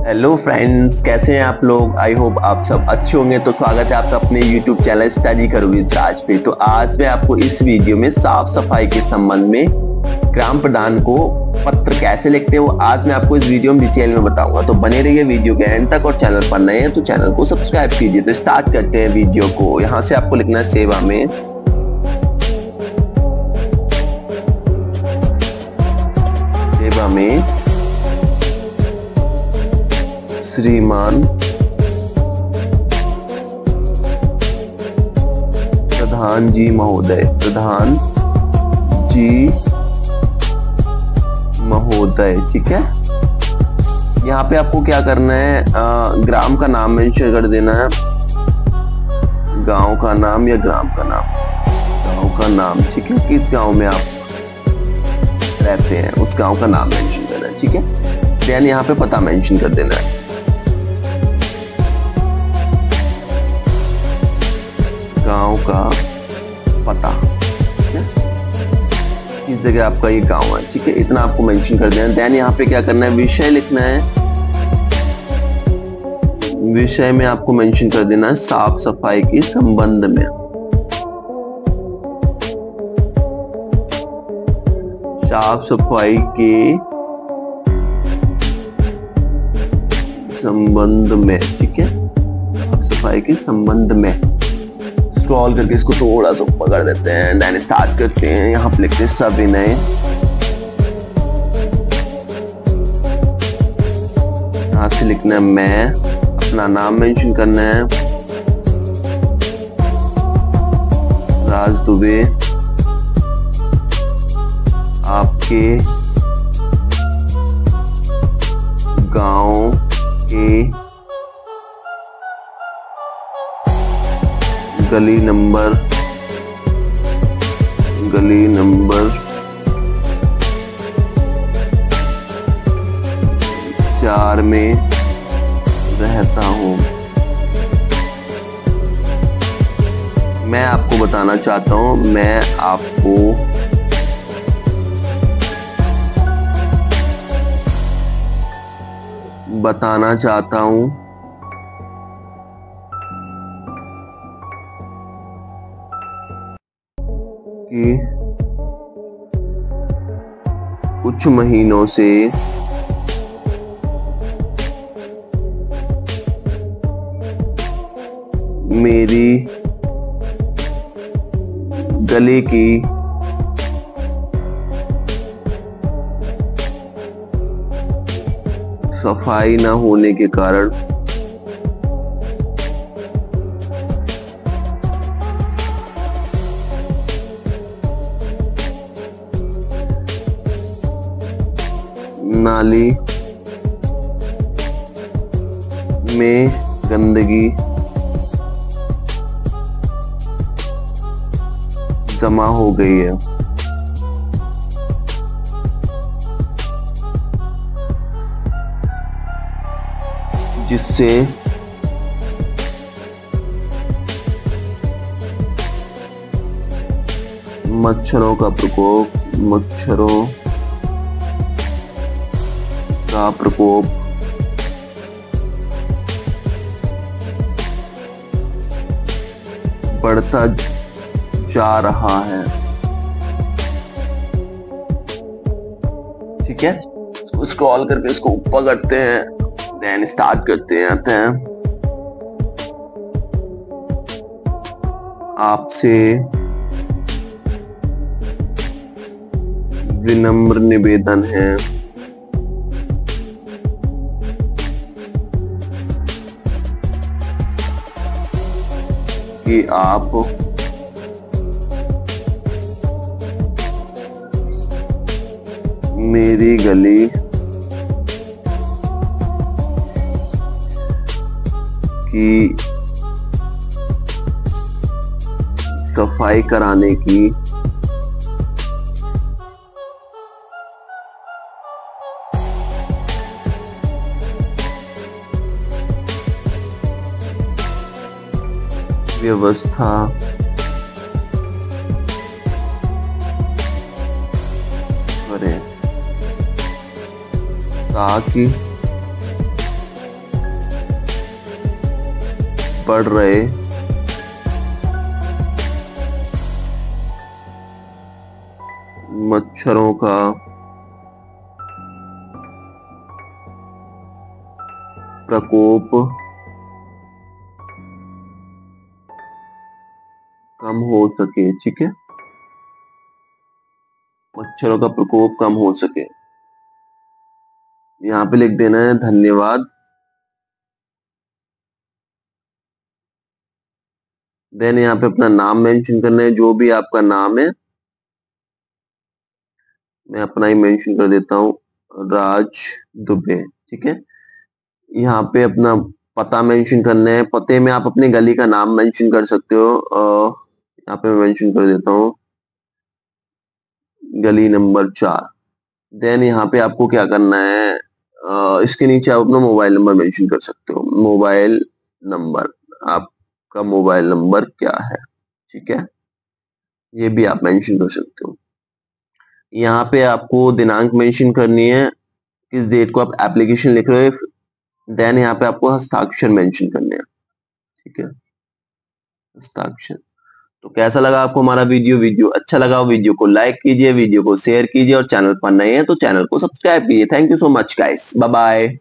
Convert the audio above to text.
Hello friends, कैसे हैं आप लोग। आई होप आप सब अच्छे होंगे। तो स्वागत है आपका अपने यूट्यूब चैनल स्टडी करो विद राज पे। तो आज मैं आपको इस वीडियो में साफ सफाई के संबंध में ग्राम प्रधान को पत्र कैसे लिखते हैं वो आज मैं आपको इस वीडियो में डिटेल में बताऊंगा। तो बने रहिए वीडियो के एंड तक और चैनल पर नए हैं तो चैनल को सब्सक्राइब कीजिए। तो स्टार्ट करते हैं वीडियो को। यहाँ से आपको लिखना है सेवा में, सेवा में श्रीमान प्रधान जी महोदय, प्रधान जी महोदय। ठीक है, यहाँ पे आपको क्या करना है, ग्राम का नाम मेंशन कर देना है, गांव का नाम या ग्राम का नाम, गांव का नाम। ठीक है, किस गांव में आप रहते हैं उस गांव का नाम मेंशन करना है। ठीक है, देन यहाँ पे पता मेंशन कर देना है, गांव का पता। किस जगह आपका ये गांव है। ठीक है, इतना आपको मेंशन कर देना। देन यहाँ पे क्या करना है, विषय लिखना है। विषय में आपको मेंशन कर देना है साफ सफाई के संबंध में, साफ सफाई के संबंध में। ठीक है, साफ सफाई के संबंध में। स्क्रॉल करके इसको थोड़ा सा ऊपर कर देते हैं, देन स्टार्ट करते हैं। यहाँ पे लिखते हैं सविनय, यहाँ से लिखना है मैं, अपना नाम मेंशन करना है, राज दुबे, आपके गांव के गली नंबर 4 में रहता हूँ। मैं आपको बताना चाहता हूँ, मैं आपको बताना चाहता हूँ कि कुछ महीनों से मेरी गले की सफाई न होने के कारण नाली में गंदगी जमा हो गई है, जिससे मच्छरों का प्रकोप बढ़ता जा रहा है। ठीक है, इसको स्क्रॉल करके इसको ऊपर करते हैं, देन स्टार्ट करते हैं। आते हैं, आपसे विनम्र निवेदन है कि आप मेरी गली की सफाई कराने की व्यवस्था करें ताकि पड़ रहे मच्छरों का प्रकोप कम हो सके। ठीक है, मच्छरों का प्रकोप कम हो सके, यहाँ पे लिख देना है धन्यवाद। देन यहाँ पे अपना नाम मेंशन करना है, जो भी आपका नाम है। मैं अपना ही मेंशन कर देता हूँ, राज दुबे। ठीक है, यहाँ पे अपना पता मेंशन करना है। पते में आप अपनी गली का नाम मेंशन कर सकते हो। यहाँ पे मैं मेंशन कर देता हूँ गली नंबर 4। देन यहाँ पे आपको क्या करना है, इसके नीचे आप अपना मोबाइल नंबर मेंशन कर सकते हो। मोबाइल नंबर, आपका मोबाइल नंबर क्या है? ठीक है, ये भी आप मेंशन कर सकते हो। यहाँ पे आपको दिनांक मेंशन करनी है, किस डेट को आप एप्लीकेशन लिख रहे हो। देन यहाँ पे आपको हस्ताक्षर मेंशन करने हैं। ठीक है, हस्ताक्षर। तो कैसा लगा आपको हमारा वीडियो? वीडियो अच्छा लगा वीडियो को लाइक कीजिए, वीडियो को शेयर कीजिए, और चैनल पर नए हैं तो चैनल को सब्सक्राइब कीजिए। Thank you so much guys, bye bye.